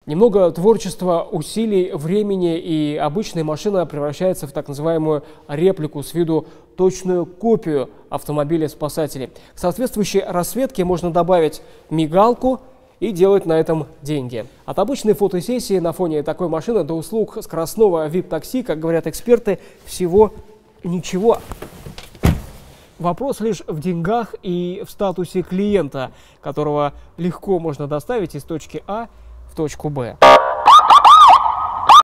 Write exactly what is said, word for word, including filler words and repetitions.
Немного творчества, усилий, времени, и обычная машина превращается в так называемую реплику, с виду точную копию автомобиля спасателей. К соответствующей расцветке можно добавить мигалку и делать на этом деньги. От обычной фотосессии на фоне такой машины до услуг скоростного ви ай пи-такси, как говорят эксперты, всего ничего. Вопрос лишь в деньгах и в статусе клиента, которого легко можно доставить из точки А в точку Б.